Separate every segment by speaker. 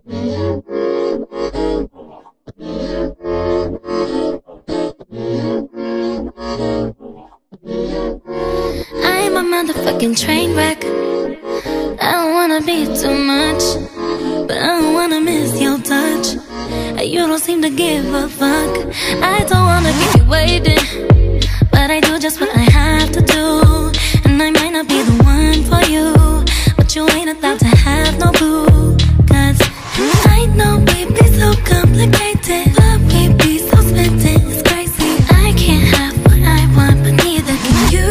Speaker 1: I'm a motherfucking train wreck. I don't wanna be too much, but I don't wanna miss your touch. You don't seem to give a fuck. I don't wanna keep you waiting, but I do just what I have to do. And I might not be the one for you, but you ain't allowed to have no boo. Cause I know we be so complicated, but we be so smitten, it's crazy. I can't have what I want, but neither can you.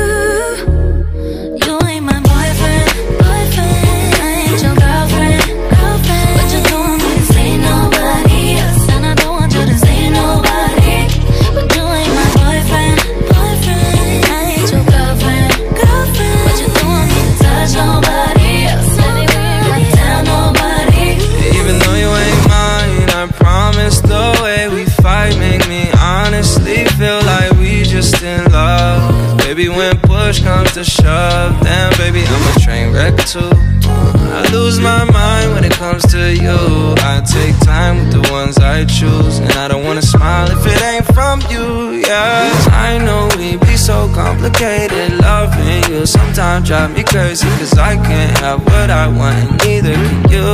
Speaker 1: You ain't my boyfriend, boyfriend. I ain't your girlfriend, girlfriend. But you don't want me to say nobody else, and I don't want you to say nobody. But you ain't my boyfriend, boyfriend. I ain't your girlfriend, girlfriend. But you don't want me to touch nobody else, anywhere, tell nobody.
Speaker 2: Even though you ain't mine, I promise the way we fight make me honestly feel like we just in love. 'Cause baby, when push comes to shove, damn baby, I'm a train wreck too. I lose my mind when it comes to you. I take time with the ones I choose, and I don't wanna smile if it ain't from you, yeah. 'Cause I know we be so complicated, loving you sometimes drive me crazy. 'Cause I can't have what I want, and neither can you.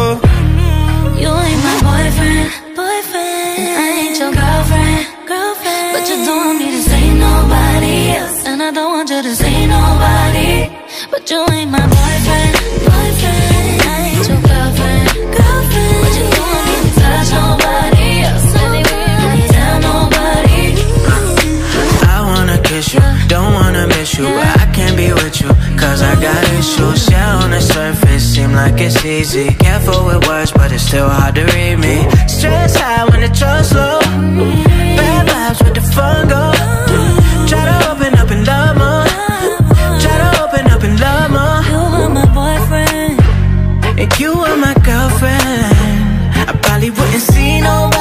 Speaker 1: You ain't my boyfriend, boyfriend. I ain't your girlfriend, girlfriend. But you don't want me to say nobody else, and I don't want you to say nobody. But you ain't my boyfriend, boyfriend. I ain't your girlfriend, girlfriend. But you don't want me to touch nobody else, anywhere, tell nobody.
Speaker 3: I wanna kiss you, don't wanna miss you, but I can't be with you, 'cause I got issues. Yeah, on the surface, seem like it's easy. Careful with words, but it's still hard to read me. Stress high when the trust low. Bad vibes with the fun go. Try to open up and love more. Try to open up and love more.
Speaker 1: You are my boyfriend,
Speaker 3: And you are my girlfriend. I probably wouldn't see nobody